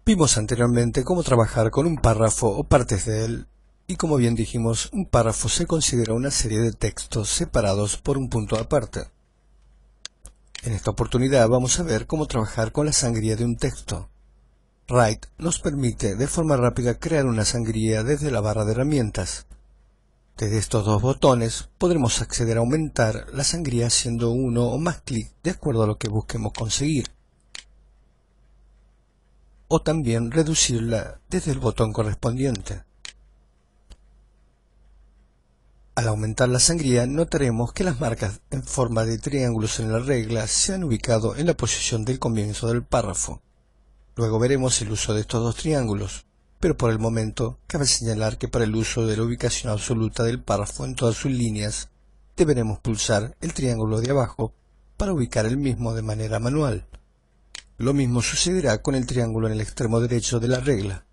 Vimos anteriormente cómo trabajar con un párrafo o partes de él, y como bien dijimos, un párrafo se considera una serie de textos separados por un punto aparte. En esta oportunidad vamos a ver cómo trabajar con la sangría de un texto. Write nos permite de forma rápida crear una sangría desde la barra de herramientas. Desde estos dos botones podremos acceder a aumentar la sangría haciendo uno o más clics de acuerdo a lo que busquemos conseguir, o también reducirla desde el botón correspondiente. Al aumentar la sangría notaremos que las marcas en forma de triángulos en la regla se han ubicado en la posición del comienzo del párrafo. Luego veremos el uso de estos dos triángulos, pero por el momento cabe señalar que para el uso de la ubicación absoluta del párrafo en todas sus líneas, deberemos pulsar el triángulo de abajo para ubicar el mismo de manera manual. Lo mismo sucederá con el triángulo en el extremo derecho de la regla.